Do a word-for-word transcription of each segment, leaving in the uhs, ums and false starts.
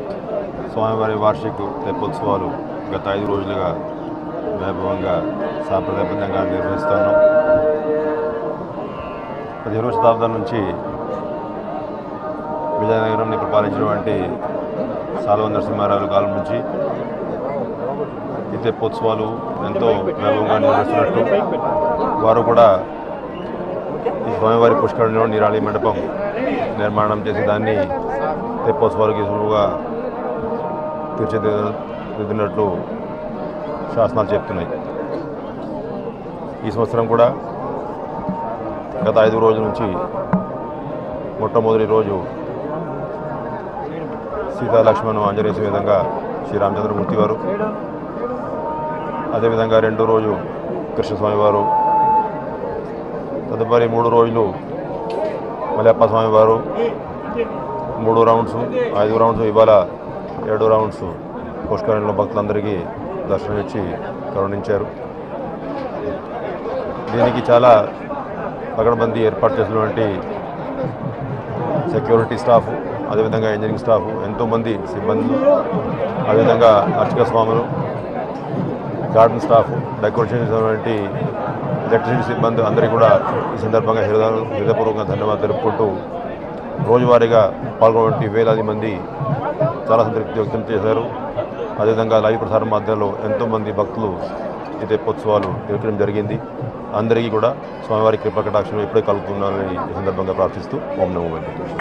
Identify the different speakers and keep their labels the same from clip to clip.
Speaker 1: స్వామివారి వార్షిక తెప్పోత్సవాలు గత ఐదు రోజులుగా వైభవంగా సాంప్రదాయబద్ధంగా నిర్వహిస్తున్నాం. పదిహేను శతాబ్దం నుంచి విజయనగరాన్ని పరిపాలించినటువంటి సాల్వ నరసింహారావు కాలం నుంచి ఈ తెప్పోత్సవాలు ఎంతో వైభవంగా నిర్వహిస్తున్నట్టు వారు కూడా ఈ స్వామివారి పుష్కరిణిలో నిరాళి మండపం నిర్మాణం చేసి దాన్ని తెప్పోత్సవాలకి సులువుగా తీర్చిదిద్దినట్లు శాసనాలు చెప్తున్నాయి. ఈ సంవత్సరం కూడా గత ఐదు రోజుల నుంచి మొట్టమొదటి రోజు సీతా లక్ష్మణ్ ఆంజనేయ విధంగా శ్రీరామచంద్రమూర్తి వారు, అదేవిధంగా రెండో రోజు కృష్ణస్వామి వారు, తదుపరి మూడు రోజులు మలయప్ప స్వామి వారు, మూడు రౌండ్స్ ఐదు రౌండ్స్ ఇవాళ ఏడు రౌండ్స్ పుష్కరిణిలో భక్తులందరికీ దర్శనం ఇచ్చి కరుణించారు. దీనికి చాలా పకడ్బందీ ఏర్పాటు చేసినటువంటి సెక్యూరిటీ స్టాఫ్, అదేవిధంగా ఇంజనీరింగ్ స్టాఫ్, ఎంతోమంది సిబ్బందులు, అదేవిధంగా అర్చక స్వాములు, గార్డెన్ స్టాఫ్, డెకరేషన్ చేసినటువంటి ఎలక్ట్రిసిటీ సిబ్బంది అందరికీ కూడా ఈ సందర్భంగా హృదయ హృదయపూర్వకంగా ధన్యవాదాలు తెలుపుకుంటూ రోజువారీగా పాల్గొనే వేలాది మంది చాలా సంతృప్తి వ్యక్తం చేశారు. అదేవిధంగా లైవ్ ప్రసారం మాధ్యమంలో ఎంతోమంది భక్తులు ఈ తెప్పోత్సవాలు నిర్వహించడం జరిగింది. అందరికీ కూడా స్వామివారి కృపా కటాక్షం ఎప్పుడే కలుగుతున్నారని ఈ సందర్భంగా ప్రార్థిస్తూ ఓం నమో వెంకటేశ్వర.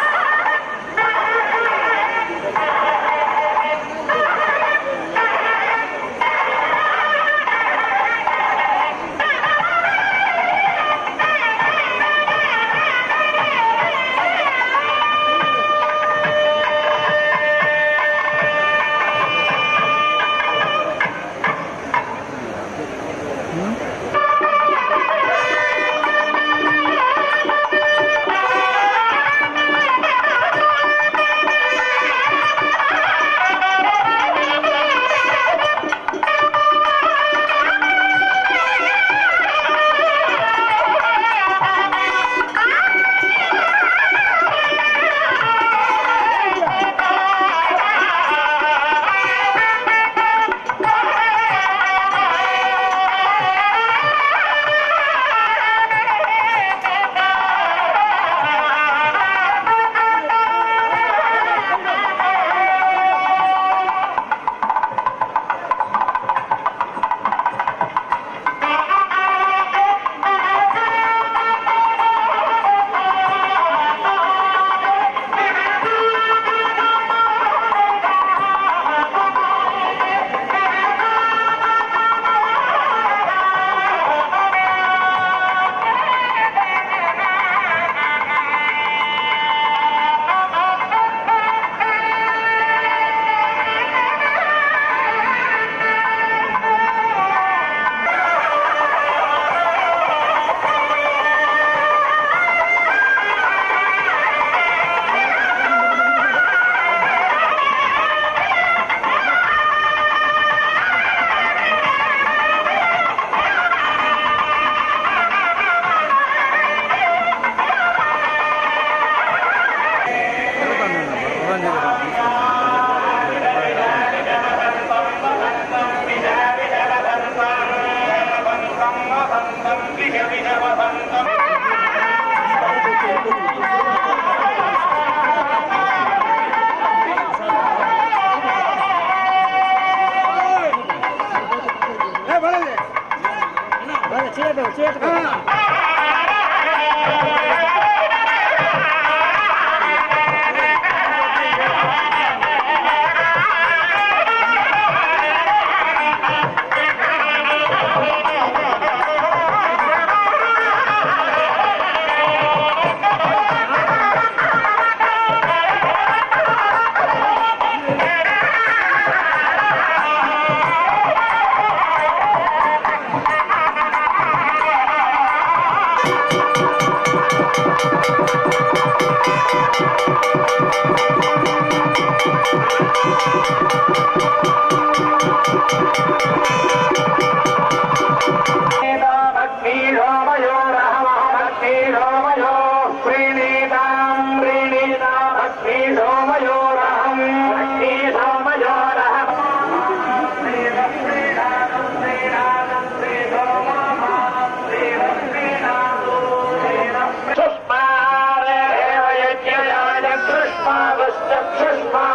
Speaker 2: Mister Tristan